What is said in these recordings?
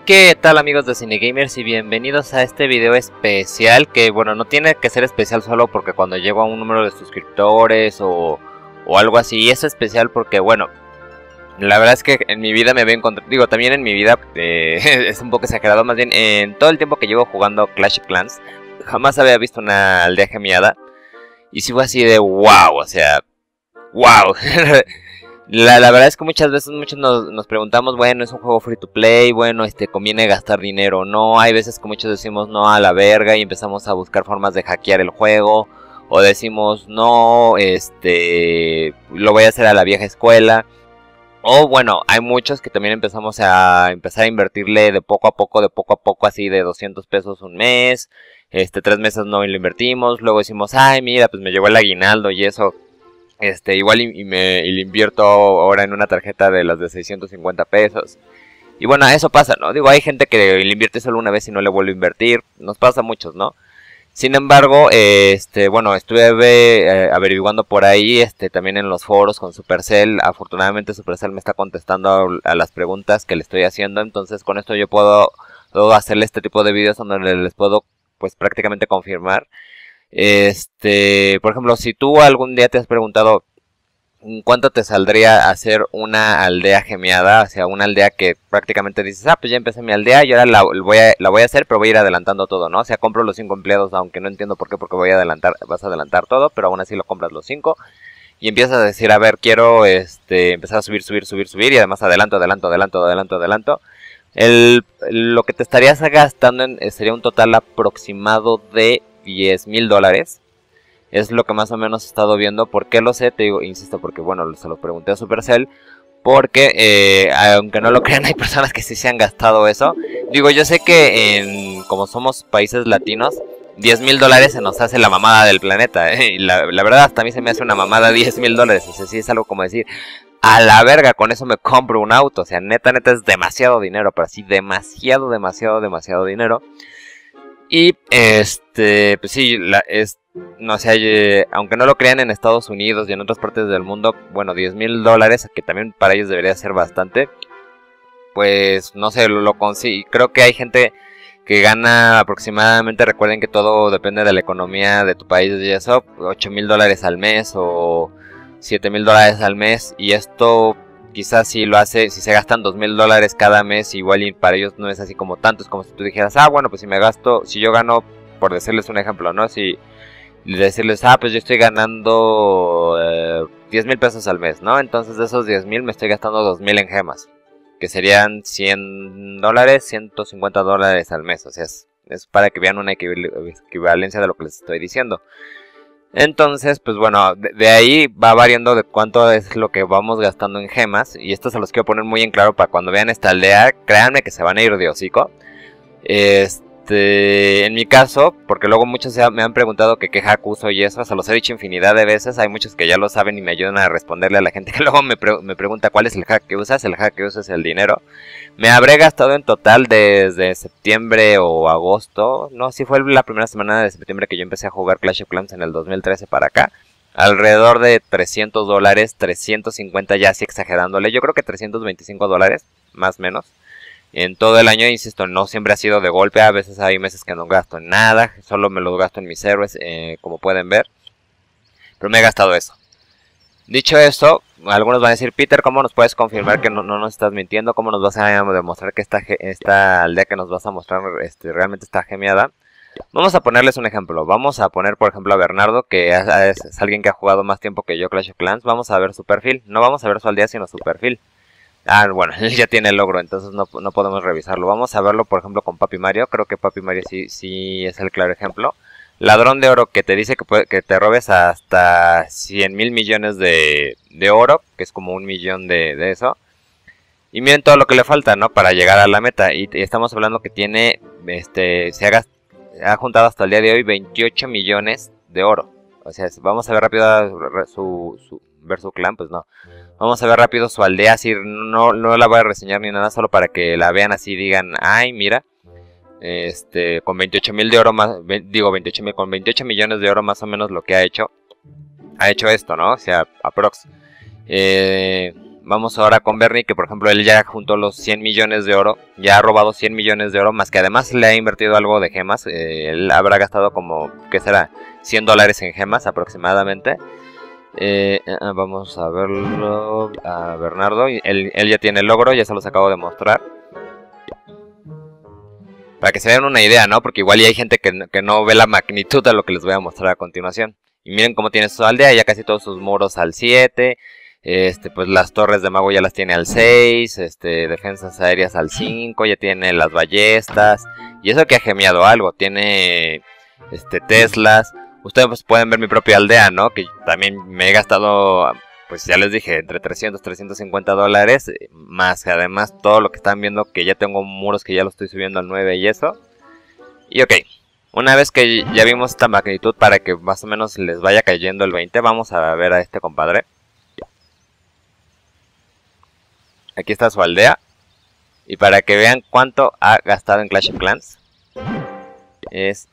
¿Qué tal amigos de Cinegamers y bienvenidos a este video especial que bueno, no tiene que ser especial solo porque cuando llego a un número de suscriptores o algo así, es especial porque bueno, la verdad es que en mi vida me veo encontrando, digo también en mi vida es un poco exagerado, más bien en todo el tiempo que llevo jugando Clash of Clans jamás había visto una aldea gemiada y sí fue así de wow, o sea, wow. La verdad es que muchas veces muchos nos preguntamos, bueno, es un juego free to play, bueno, conviene gastar dinero, no, hay veces que muchos decimos no a la verga y empezamos a buscar formas de hackear el juego, o decimos no, lo voy a hacer a la vieja escuela, o bueno, hay muchos que también empezamos a invertirle de poco a poco, así de 200 pesos un mes, 3 meses no lo invertimos, luego decimos, ay mira, pues me llegó el aguinaldo y eso. Igual y le invierto ahora en una tarjeta de las de 650 pesos. Y bueno, eso pasa, ¿no? Digo, hay gente que le invierte solo una vez y no le vuelve a invertir. Nos pasa a muchos, ¿no? Sin embargo, bueno, estuve averiguando por ahí, también en los foros con Supercell. Afortunadamente Supercell me está contestando a las preguntas que le estoy haciendo. Entonces con esto yo puedo hacerle este tipo de videos donde les puedo, pues prácticamente confirmar. Por ejemplo, si tú algún día te has preguntado cuánto te saldría hacer una aldea gemiada, o sea, una aldea que prácticamente dices, ah, pues ya empecé mi aldea y ahora la voy a hacer, pero voy a ir adelantando todo, ¿no? O sea, compro los 5 empleados, aunque no entiendo por qué, porque vas a adelantar todo, pero aún así lo compras los 5 y empiezas a decir, a ver, quiero empezar a subir y además adelanto. Lo que te estarías gastando sería un total aproximado de $10,000. Es lo que más o menos he estado viendo. ¿Por qué lo sé? Te digo, insisto, porque bueno, se lo pregunté a Supercell. Porque, aunque no lo crean, hay personas que sí se han gastado eso. Digo, yo sé que como somos países latinos, $10,000 se nos hace la mamada del planeta. Y la verdad, hasta a mí se me hace una mamada $10,000. O sea, sí es algo como decir, a la verga, con eso me compro un auto. O sea, neta es demasiado dinero. Pero así, demasiado dinero. Y pues sí, no sé, aunque no lo crean, en Estados Unidos y en otras partes del mundo, bueno, $10,000, que también para ellos debería ser bastante, pues no sé, lo consigo. Creo que hay gente que gana aproximadamente, recuerden que todo depende de la economía de tu país y eso, $8,000 al mes o $7,000 al mes, y esto quizás si se gastan $2,000 cada mes, igual y para ellos no es así como tanto. Es como si tú dijeras, ah, bueno, pues si yo gano, por decirles un ejemplo, ¿no? Si decirles, ah, pues yo estoy ganando 10,000 pesos al mes, ¿no? Entonces de esos 10,000 me estoy gastando 2,000 en gemas, que serían $100, $150 al mes. O sea, es para que vean una equivalencia de lo que les estoy diciendo. Entonces, pues bueno, de ahí va variando de cuánto es lo que vamos gastando en gemas. Y esto se los quiero poner muy en claro para cuando vean esta aldea. Créanme que se van a ir de hocico. En mi caso, porque luego muchos me han preguntado que qué hack uso y eso, se los he dicho infinidad de veces. Hay muchos que ya lo saben y me ayudan a responderle a la gente que luego me pregunta cuál es el hack que usas. El hack que usas es el dinero. Me habré gastado en total desde septiembre o agosto. No, sí fue la primera semana de septiembre que yo empecé a jugar Clash of Clans en el 2013 para acá. Alrededor de $300, 350 ya así exagerándole. Yo creo que $325, más o menos. En todo el año, insisto, no siempre ha sido de golpe. A veces hay meses que no gasto en nada. Solo me los gasto en mis héroes, como pueden ver. Pero me he gastado eso. Dicho eso, algunos van a decir, Peter, ¿cómo nos puedes confirmar que no nos estás mintiendo? ¿Cómo nos vas a demostrar que esta aldea que nos vas a mostrar realmente está gemiada? Vamos a ponerles un ejemplo. Vamos a poner, por ejemplo, a Bernardo, que es alguien que ha jugado más tiempo que yo Clash of Clans. Vamos a ver su perfil. No vamos a ver su aldea, sino su perfil. Ah, bueno, él ya tiene el logro, entonces no podemos revisarlo. Vamos a verlo, por ejemplo, con Papi Mario. Creo que Papi Mario sí es el claro ejemplo. Ladrón de oro, que te dice que te robes hasta 100,000 millones de oro, que es como 1,000,000 de eso. Y miren todo lo que le falta, ¿no? Para llegar a la meta. Y estamos hablando que tiene, ha juntado hasta el día de hoy 28 millones de oro. O sea, vamos a ver rápido ver su clan, pues no. Vamos a ver rápido su aldea, así no la voy a reseñar ni nada, solo para que la vean así y digan, ay, mira. Con 28,000 de oro más, con 28 millones de oro más o menos lo que ha hecho esto, ¿no? O sea, aprox. vamos ahora con Bernie, que por ejemplo él ya juntó los 100 millones de oro, ya ha robado 100 millones de oro, más que además le ha invertido algo de gemas, él habrá gastado como, ¿qué será? $100 en gemas aproximadamente. Vamos a verlo a Bernardo, él ya tiene el logro, ya se los acabo de mostrar. Para que se den una idea, ¿no? Porque igual ya hay gente que no ve la magnitud de lo que les voy a mostrar a continuación. Y miren cómo tiene su aldea, ya casi todos sus muros al 7. Pues las torres de mago ya las tiene al 6. Defensas aéreas al 5. Ya tiene las ballestas. Y eso que ha gemiado algo. Tiene Teslas. Ustedes pues, pueden ver mi propia aldea, ¿no? Que también me he gastado, pues ya les dije, entre 300 y 350 dólares. Más además todo lo que están viendo, que ya tengo muros que ya lo estoy subiendo al 9 y eso. Y ok. Una vez que ya vimos esta magnitud, para que más o menos les vaya cayendo el 20, vamos a ver a este compadre. Aquí está su aldea. Y para que vean cuánto ha gastado en Clash of Clans, es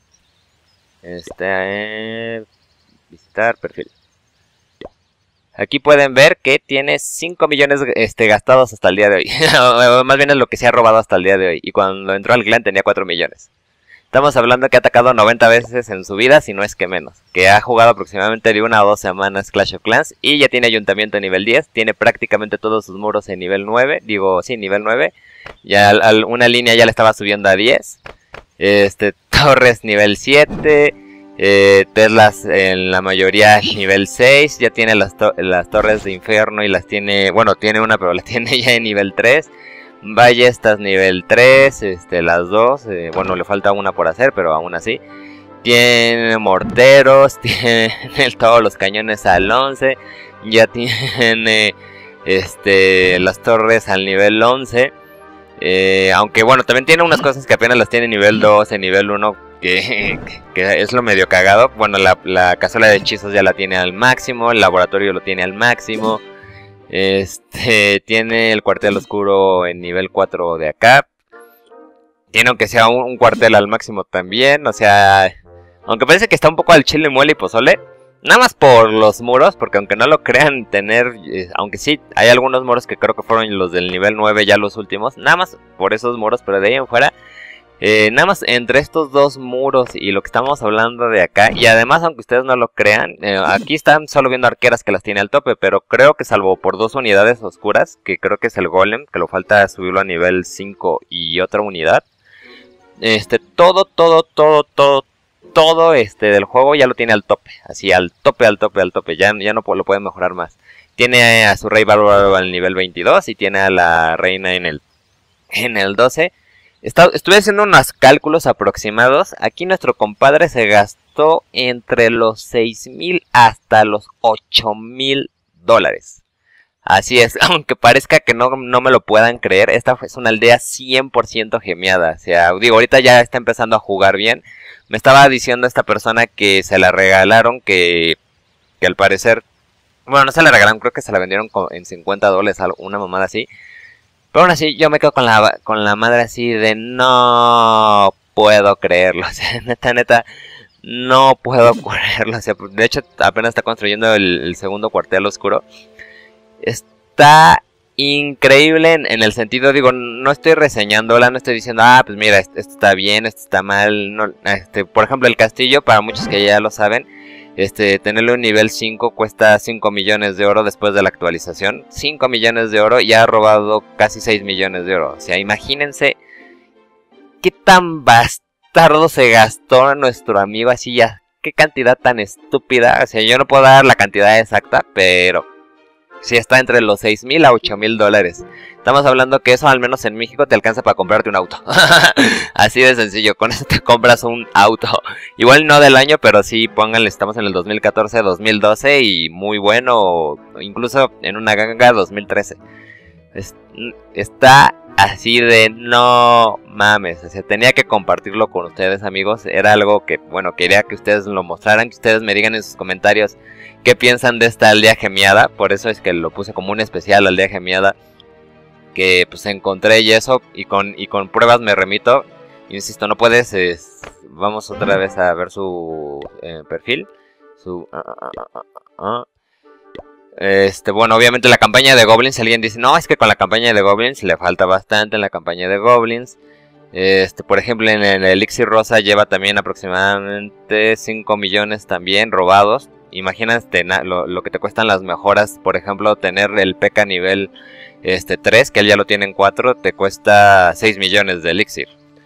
visitar perfil. Aquí pueden ver que tiene 5 millones gastados hasta el día de hoy. Más bien es lo que se ha robado hasta el día de hoy. Y cuando entró al clan tenía 4 millones. Estamos hablando que ha atacado 90 veces en su vida, si no es que menos. Que ha jugado aproximadamente de 1 a 2 semanas Clash of Clans. Y ya tiene ayuntamiento en nivel 10. Tiene prácticamente todos sus muros en nivel 9. Digo, sí, nivel 9. Ya una línea ya le estaba subiendo a 10. Torres nivel 7. Teslas en la mayoría nivel 6. Ya tiene las torres de infierno y las tiene... Bueno, tiene una, pero la tiene ya en nivel 3. Ballestas nivel 3, las dos, bueno, le falta una por hacer, pero aún así. Tiene morteros, tiene todos los cañones al 11, ya tiene las torres al nivel 11. Aunque bueno, también tiene unas cosas que apenas las tiene nivel 2, en nivel 1, que es lo medio cagado. Bueno, la cazuela de hechizos ya la tiene al máximo, el laboratorio lo tiene al máximo. Tiene el cuartel oscuro en nivel 4 de acá. Tiene aunque sea un cuartel al máximo también. O sea, aunque parece que está un poco al chile, mole y pozole. Nada más por los muros, porque aunque no lo crean tener, aunque sí, hay algunos muros que creo que fueron los del nivel 9 ya los últimos. Nada más por esos muros, pero de ahí en fuera, nada más entre estos dos muros y lo que estamos hablando de acá. Y además, aunque ustedes no lo crean, aquí están solo viendo arqueras que las tiene al tope. Pero creo que salvo por 2 unidades oscuras, que creo que es el golem, que lo falta subirlo a nivel 5 y otra unidad. Todo del juego ya lo tiene al tope. Así al tope. Ya no lo pueden mejorar más. Tiene a su rey bárbaro al nivel 22 y tiene a la reina en el 12. Estuve haciendo unos cálculos aproximados. Aquí nuestro compadre se gastó entre los 6,000 hasta los 8,000 dólares. Así es, aunque parezca que no me lo puedan creer, esta es una aldea 100% gemiada. O sea, digo, ahorita ya está empezando a jugar bien. Me estaba diciendo esta persona que se la regalaron, que al parecer... Bueno, no se la regalaron, creo que se la vendieron en 50 dólares, una mamada así. Pero aún así, yo me quedo con la madre así de no puedo creerlo. O sea, neta, no puedo creerlo. O sea, de hecho, apenas está construyendo el segundo cuartel oscuro. Está increíble en el sentido, digo, no estoy reseñándola, no estoy diciendo, pues mira, esto está bien, esto está mal. No, por ejemplo, el castillo, para muchos que ya lo saben, tenerlo en nivel 5 cuesta 5 millones de oro después de la actualización. 5 millones de oro y ha robado casi 6 millones de oro. O sea, imagínense qué tan bastardo se gastó nuestro amigo así ya. Qué cantidad tan estúpida. O sea, yo no puedo dar la cantidad exacta, pero sí está entre los 6,000 a 8,000 dólares. Estamos hablando que eso al menos en México te alcanza para comprarte un auto. Así de sencillo, con eso te compras un auto. Igual no del año, pero sí, pónganle, estamos en el 2014, 2012 y muy bueno. Incluso en una ganga 2013. Está así de no mames. O sea, tenía que compartirlo con ustedes, amigos. Era algo que, bueno, quería que ustedes lo mostraran, que ustedes me digan en sus comentarios qué piensan de esta aldea gemiada. Por eso es que lo puse como un especial, aldea gemiada, que pues encontré y eso, y con pruebas me remito. Insisto, no puedes, vamos otra vez a ver su perfil, Bueno, obviamente la campaña de Goblins, alguien dice, no, es que con la campaña de Goblins le falta bastante en la campaña de Goblins. Por ejemplo, en el Elixir Rosa lleva también aproximadamente 5 millones también robados. Imagínate lo que te cuestan las mejoras. Por ejemplo, tener el P.E.K.K.A nivel 3, que él ya lo tiene en 4, te cuesta 6 millones de Elixir.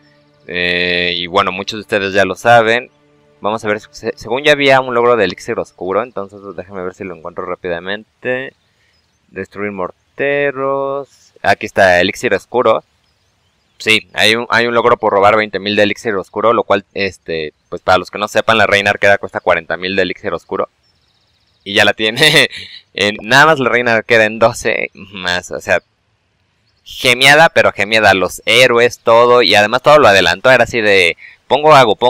Y bueno, muchos de ustedes ya lo saben. Vamos a ver, según ya había un logro de Elixir Oscuro, entonces déjenme ver si lo encuentro rápidamente. Destruir morteros. Aquí está, Elixir Oscuro. Sí, hay un logro por robar 20.000 de Elixir Oscuro, lo cual, pues para los que no sepan, la Reina Arquera cuesta 40.000 de Elixir Oscuro. Y ya la tiene, nada más la Reina Arquera en 12 más, o sea, gemiada, pero gemiada, los héroes, todo, y además todo lo adelantó, era así de, pongo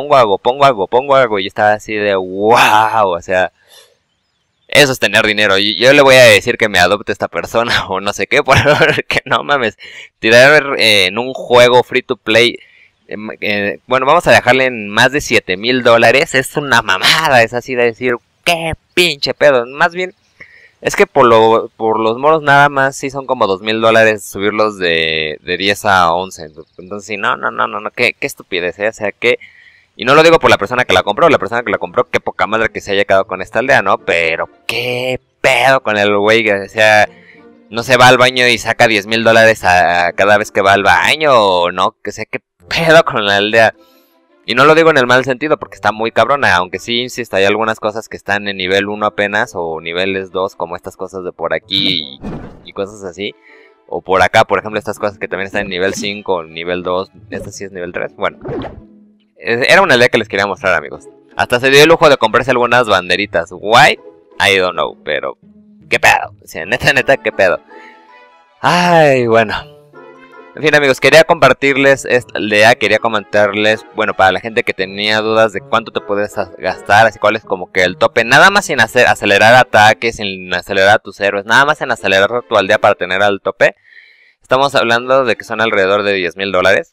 algo, y estaba así de, wow, o sea, eso es tener dinero. Y yo le voy a decir que me adopte esta persona o no sé qué, porque no mames, tirar en un juego free to play, bueno, vamos a dejarle en más de $7,000, es una mamada, es así de decir, qué pinche pedo, más bien. Es que por los moros nada más sí son como $2,000 subirlos de 10 a 11. Entonces sí, no, qué estupidez, o sea, que... Y no lo digo por la persona que la compró, qué poca madre que se haya quedado con esta aldea, ¿no? Pero qué pedo con el güey, o sea, no se va al baño y saca $10,000 a cada vez que va al baño, o no, que sé qué pedo con la aldea. Y no lo digo en el mal sentido porque está muy cabrona, aunque sí, insisto, hay algunas cosas que están en nivel 1 apenas o niveles 2, como estas cosas de por aquí y cosas así. O por acá, por ejemplo, estas cosas que también están en nivel 5, nivel 2, esta sí es nivel 3. Bueno, era una idea que les quería mostrar, amigos. Hasta se dio el lujo de comprarse algunas banderitas. Why? I don't know, pero... ¿qué pedo? O sea, neta, ¿qué pedo? Ay, bueno... En fin, amigos, quería compartirles esta aldea, quería comentarles, bueno, para la gente que tenía dudas de cuánto te puedes gastar, así cuál es como que el tope, nada más sin acelerar ataques, sin acelerar a tus héroes, nada más en acelerar tu aldea para tener al tope. Estamos hablando de que son alrededor de $10,000.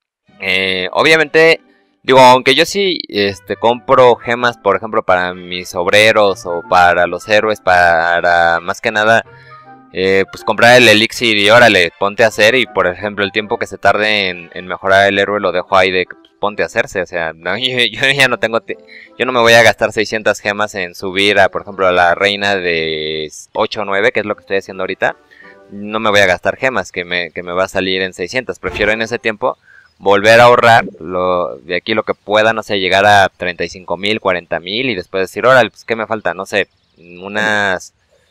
Obviamente, digo, aunque yo sí compro gemas, por ejemplo, para mis obreros o para los héroes, para más que nada... pues comprar el elixir y órale, ponte a hacer. Y por ejemplo el tiempo que se tarde en mejorar el héroe lo dejo ahí de pues, ponte a hacerse. O sea, no, yo ya no tengo, yo no me voy a gastar 600 gemas en subir a, por ejemplo, a la reina de 8 o 9, que es lo que estoy haciendo ahorita. No me voy a gastar gemas, que me va a salir en 600. Prefiero en ese tiempo volver a ahorrar de aquí lo que pueda, no sé, llegar a 35,000, 40,000 y después decir, órale, pues qué me falta, no sé, unas...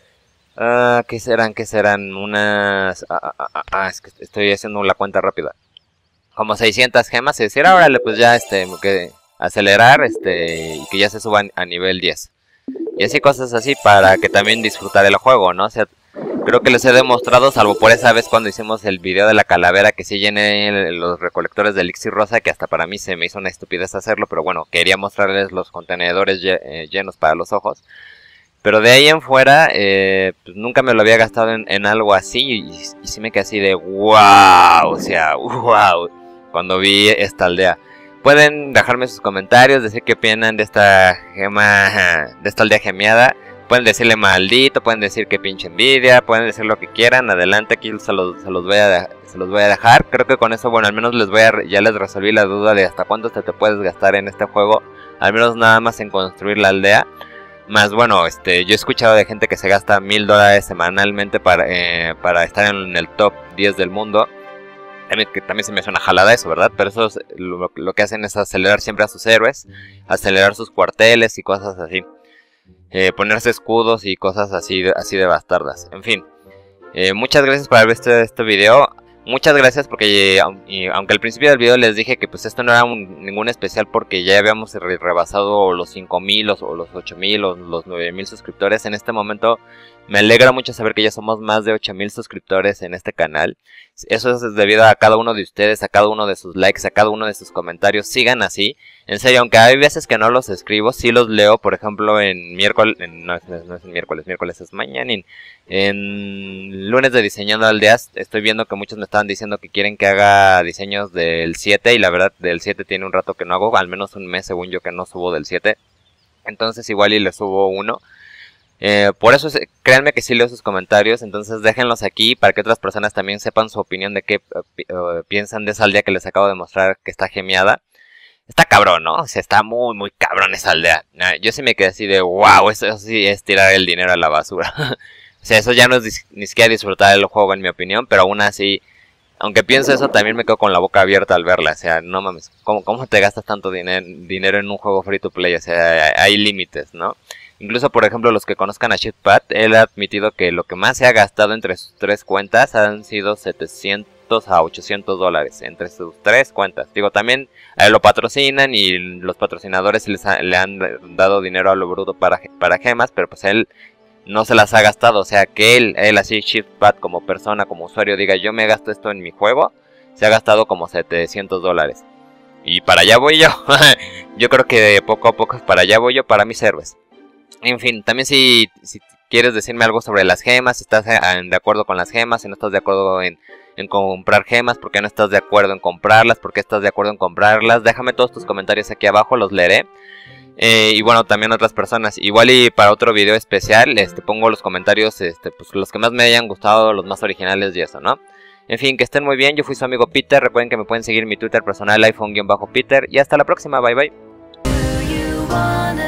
¿qué serán? Unas... es que estoy haciendo la cuenta rápida. Como 600 gemas y decir, órale, pues ya, que acelerar, y que ya se suban a nivel 10. Y así cosas así para que también disfrutar el juego, ¿no? O sea, creo que les he demostrado, salvo por esa vez cuando hicimos el video de la calavera, que sí llené los recolectores de Elixir Rosa, que hasta para mí se me hizo una estupidez hacerlo, pero bueno, quería mostrarles los contenedores llenos para los ojos. Pero de ahí en fuera, pues nunca me lo había gastado en algo así. Y sí me quedé así de wow. O sea, wow. Cuando vi esta aldea. Pueden dejarme sus comentarios, decir qué opinan de esta gema, de esta aldea gemiada. Pueden decirle maldito, pueden decir que pinche envidia, pueden decir lo que quieran. Adelante, aquí se los voy a dejar. Creo que con eso, bueno, al menos ya les resolví la duda de hasta cuánto te puedes gastar en este juego. Al menos nada más en construir la aldea. Más bueno, yo he escuchado de gente que se gasta $1,000 semanalmente para estar en el top 10 del mundo. Que también se me suena jalada eso, ¿verdad? Pero eso es, lo que hacen es acelerar siempre a sus héroes, acelerar sus cuarteles y cosas así. Ponerse escudos y cosas así de bastardas. En fin, muchas gracias por haber visto este video. Muchas gracias porque aunque al principio del video les dije que pues esto no era ningún especial porque ya habíamos rebasado los 5,000 o los 8,000 o los 9,000 suscriptores. En este momento me alegra mucho saber que ya somos más de 8,000 suscriptores en este canal. Eso es debido a cada uno de ustedes, a cada uno de sus likes, a cada uno de sus comentarios. Sigan así. En serio, aunque hay veces que no los escribo, sí los leo. Por ejemplo, en miércoles, no es miércoles es mañana. En lunes de Diseñando Aldeas, estoy viendo que muchos me estaban diciendo que quieren que haga diseños del 7. Y la verdad, del 7 tiene un rato que no hago, al menos un mes según yo que no subo del 7. Entonces igual y le subo uno. Por eso, créanme que sí leo sus comentarios, entonces déjenlos aquí para que otras personas también sepan su opinión de qué piensan de esa aldea que les acabo de mostrar que está gemeada. Está cabrón, ¿no? O sea, está muy, muy cabrón esa aldea. Yo sí me quedé así de, wow, eso sí es tirar el dinero a la basura. O sea, eso ya no es ni siquiera disfrutar el juego, en mi opinión, pero aún así, aunque pienso eso, también me quedo con la boca abierta al verla. O sea, no mames, ¿cómo te gastas tanto dinero en un juego free to play? O sea, hay límites, ¿no? Incluso, por ejemplo, los que conozcan a Shitpat, él ha admitido que lo que más se ha gastado entre sus 3 cuentas han sido 700 a 800 dólares entre sus 3 cuentas. Digo, también lo patrocinan y los patrocinadores le han dado dinero a lo bruto para gemas, pero pues él no se las ha gastado. O sea, que él así, Shitpat, como persona, como usuario, diga, yo me gasto esto en mi juego, se ha gastado como 700 dólares. Y para allá voy yo. Yo creo que poco a poco para allá voy yo, para mis héroes. En fin, también si quieres decirme algo sobre las gemas, si estás de acuerdo con las gemas, si no estás de acuerdo en comprar gemas, por qué no estás de acuerdo en comprarlas, por qué estás de acuerdo en comprarlas, déjame todos tus comentarios aquí abajo, los leeré. Y bueno, también otras personas, igual y para otro video especial, pongo los comentarios, pues los que más me hayan gustado, los más originales y eso, ¿no? En fin, que estén muy bien, yo fui su amigo Peter, recuerden que me pueden seguir en mi Twitter personal, iPhone-Peter, y hasta la próxima, bye bye.